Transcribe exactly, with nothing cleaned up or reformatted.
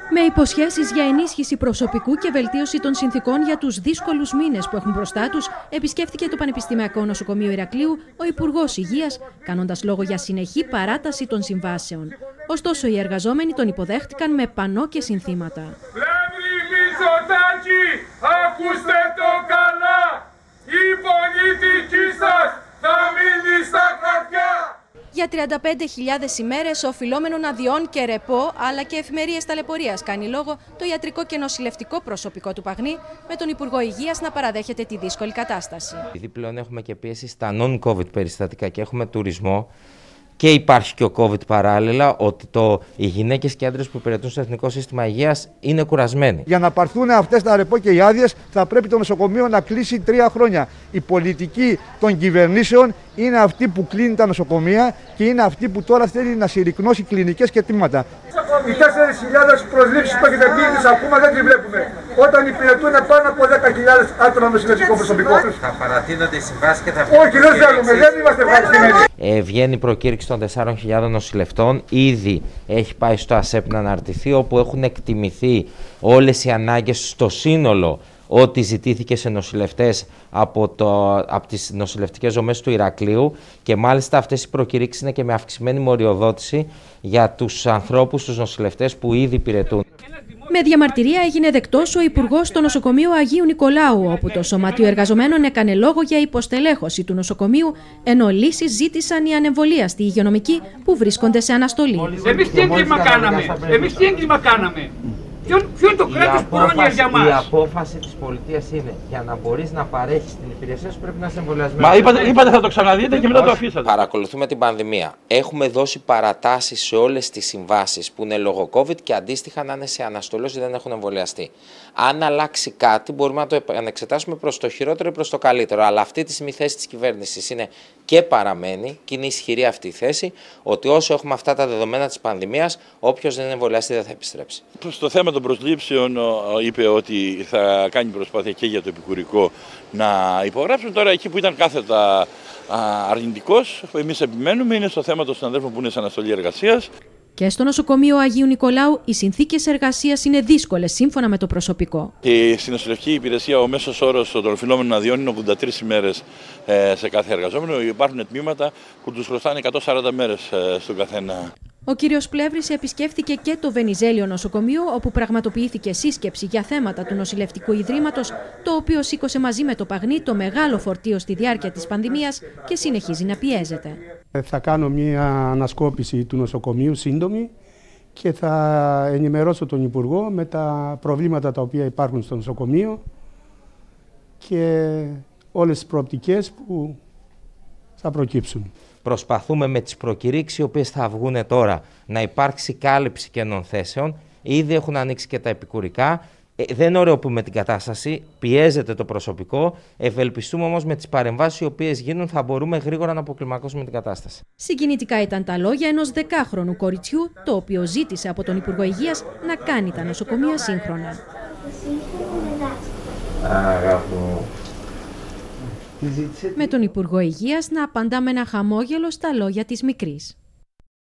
Με υποσχέσεις για ενίσχυση προσωπικού και βελτίωση των συνθηκών για τους δύσκολους μήνες που έχουν μπροστά τους, επισκέφθηκε το Πανεπιστημιακό Νοσοκομείο Ηρακλείου ο Υπουργός Υγείας, κάνοντας λόγο για συνεχή παράταση των συμβάσεων. Ωστόσο, οι εργαζόμενοι τον υποδέχτηκαν με πανό και συνθήματα. Πλεύρη Μητσοτάκη, ακούστε το καλά! Η πολιτική σας θα μείνει στα χαρτιά! Για τριάντα πέντε χιλιάδες ημέρες οφειλόμενων αδειών και ρεπό, αλλά και εφημερίες ταλαιπωρίας, κάνει λόγο το ιατρικό και νοσηλευτικό προσωπικό του Παγνή, με τον Υπουργό Υγείας να παραδέχεται τη δύσκολη κατάσταση. Επειδή πλέον έχουμε και πίεση στα non-COVID περιστατικά και έχουμε τουρισμό, και υπάρχει και ο COVID παράλληλα, ότι το, οι γυναίκες και άντρες που υπηρετούν στο Εθνικό Σύστημα Υγείας είναι κουρασμένοι. Για να πάρθουν αυτές τα ρεπό και οι άδειες, θα πρέπει το νοσοκομείο να κλείσει τρία χρόνια. Η πολιτική των κυβερνήσεων είναι αυτή που κλείνει τα νοσοκομεία και είναι αυτή που τώρα θέλει να συρρικνώσει κλινικές και τμήματα. Οι τέσσερις χιλιάδες προσλήψεις που έχετε πει τις ακόμα δεν τις βλέπουμε. Όταν υπηρετούν πάνω από δέκα χιλιάδες άτομα νοσηλευτικό προσωπικό. Θα παρατείνονται οι συμβάσεις και θα βγουν. Όχι, δεν θέλουμε, δεν είμαστε ευχαριστημένοι. Ε, βγαίνει η προκήρυξη των τεσσάρων χιλιάδων νοσηλευτών. Ήδη έχει πάει στο ΑΣΕΠ να αναρτηθεί, όπου έχουν εκτιμηθεί όλες οι ανάγκες στο σύνολο ό,τι ζητήθηκε σε νοσηλευτές από, το, από τις νοσηλευτικές δομές του Ηρακλείου, και μάλιστα αυτές οι προκηρύξεις είναι και με αυξημένη μοριοδότηση για τους ανθρώπους, τους νοσηλευτές που ήδη υπηρετούν. Με διαμαρτυρία έγινε δεκτός ο Υπουργός στο νοσοκομείο Αγίου Νικολάου, όπου το Σωματείο Εργαζομένων έκανε λόγο για υποστελέχωση του νοσοκομείου, ενώ λύσεις ζήτησαν οι ανεμβολίαστοι υγειονομικοί που βρίσκονται σε αναστολή. Εμείς τι έγκλημα κάναμε, εμείς τι έγκλημα κάναμε. Ποιο είναι το κράτος πρόνοια για μας? Η απόφαση της πολιτείας είναι για να μπορείς να παρέχεις την υπηρεσία σου πρέπει να είσαι εμβολιασμένος. Μα είπατε, είπατε θα το ξαναδείτε και μετά το αφήσατε. Παρακολουθούμε την πανδημία. Έχουμε δώσει παρατάσεις σε όλες τις συμβάσεις που είναι λόγω COVID και αντίστοιχα να είναι σε αναστολή όσοι δεν έχουν εμβολιαστεί. Αν αλλάξει κάτι, μπορούμε να το επανεξετάσουμε προς το χειρότερο ή προς το καλύτερο. Αλλά αυτή τη στιγμή η θέση της κυβέρνησης είναι και παραμένει, και είναι ισχυρή αυτή η θέση, ότι όσο έχουμε αυτά τα δεδομένα της πανδημίας, όποιος δεν είναι εμβολιαστεί δεν θα επιστρέψει. Στο θέμα των προσλήψεων είπε ότι θα κάνει προσπάθεια και για το επικουρικό να υπογράψουν. Τώρα εκεί που ήταν κάθετα αρνητικός, εμείς επιμένουμε, είναι στο θέμα των συναδέλφων που είναι σε αναστολή εργασίας. Και στο νοσοκομείο Αγίου Νικολάου οι συνθήκες εργασίας είναι δύσκολες σύμφωνα με το προσωπικό. Και στην νοσηλευτική υπηρεσία ο μέσος όρος των οφειλόμενων αδειών είναι ογδόντα τρεις ημέρες σε κάθε εργαζόμενο. Υπάρχουν τμήματα που τους χρωστάνε εκατόν σαράντα μέρες στον καθένα. Ο κύριος Πλεύρης επισκέφθηκε και το Βενιζέλιο νοσοκομείο, όπου πραγματοποιήθηκε σύσκεψη για θέματα του νοσηλευτικού ιδρύματος, το οποίο σήκωσε μαζί με το Παγνή το μεγάλο φορτίο στη διάρκεια της πανδημίας και συνεχίζει να πιέζεται. Θα κάνω μια ανασκόπηση του νοσοκομείου σύντομη και θα ενημερώσω τον Υπουργό με τα προβλήματα τα οποία υπάρχουν στο νοσοκομείο και όλες τις προοπτικές που θα προκύψουν. Προσπαθούμε με τις προκηρύξεις οι οποίες θα βγουν τώρα να υπάρξει κάλυψη κενών θέσεων. Ήδη έχουν ανοίξει και τα επικουρικά. Ε, δεν ωρεοποιούμε την κατάσταση, πιέζεται το προσωπικό. Ευελπιστούμε όμως με τις παρεμβάσεις οι οποίες γίνουν θα μπορούμε γρήγορα να αποκλιμακώσουμε την κατάσταση. Συγκινητικά ήταν τα λόγια ενός δεκάχρονου κοριτσιού, το οποίο ζήτησε από τον Υπουργό Υγείας να κάνει τα νοσοκομεία σύγχρονα. Με τον Υπουργό Υγείας να απαντά με ένα χαμόγελο στα λόγια της μικρής.